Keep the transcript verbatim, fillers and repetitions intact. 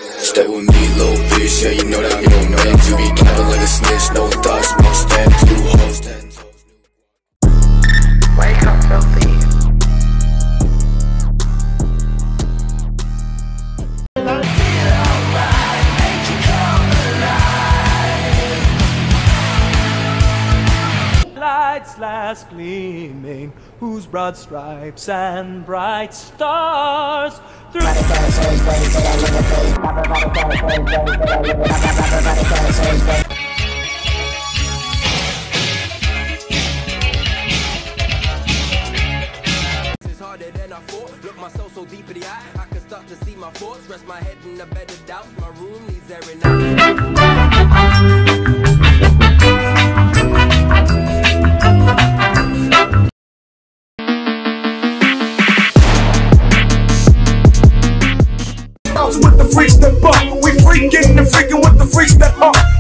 Stay with me, little bitch, yeah, you know that I'm your man. You be capping like a snitch, no thoughts, one step, two hoes, ten toes. Wake up, filthy. Lights last gleaming, whose broad stripes and bright stars through It's harder than I thought. Look my soul so deep in the eye, I can start to see my thoughts. Rest my head in a bed of doubts. My room needs airing out. With the freaks that bump, we freaking and freaking with the freaks that hump.